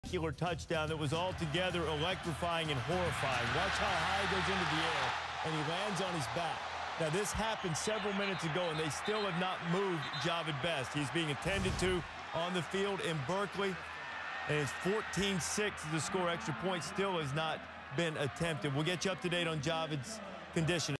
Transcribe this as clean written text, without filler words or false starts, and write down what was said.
Touchdown that was altogether electrifying and horrifying. Watch how high he goes into the air, and he lands on his back. Now, this happened several minutes ago, and they still have not moved Jahvid Best. He's being attended to on the field in Berkeley, and it's 14-6 to score. Extra point still has not been attempted. We'll get you up to date on Jahvid's condition.